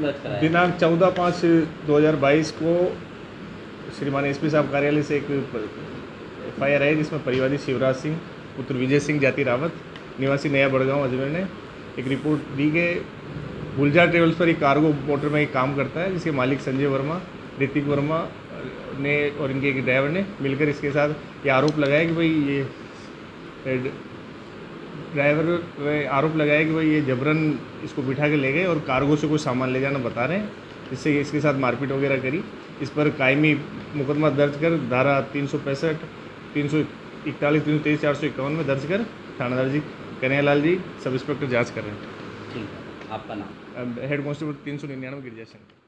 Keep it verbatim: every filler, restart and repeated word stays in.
दिनांक चौदह पाँच दो हज़ार बाईस को श्रीमान एसपी साहब कार्यालय से एक एफ आई आर है जिसमें परिवादी शिवराज सिंह पुत्र विजय सिंह जाति रावत निवासी नया बड़गांव अजमेर ने एक रिपोर्ट दी कि गुलजार ट्रेवल्स पर एक कार्गो मोटर में एक काम करता है जिसके मालिक संजय वर्मा, ऋतिक वर्मा ने और इनके एक ड्राइवर ने मिलकर इसके साथ ये आरोप लगाया कि भाई ये ड्राइवर आरोप लगाया कि भाई ये जबरन इसको बिठा के ले गए और कार्गो से कोई सामान ले जाना बता रहे हैं, जिससे इसके साथ मारपीट वगैरह करी। इस पर कायमी मुकदमा दर्ज कर धारा तीन सौ पैंसठ तीन सौ इकतालीस तीन सौ तेईस चार सौ इक्यावन में दर्ज कर थानादार जी कन्हैयालाल जी सब इंस्पेक्टर जाँच कर रहे हैं। ठीक है, आपका नाम? हेड कांस्टेबल तीन सौ निन्यानवे गिरजा शंकर।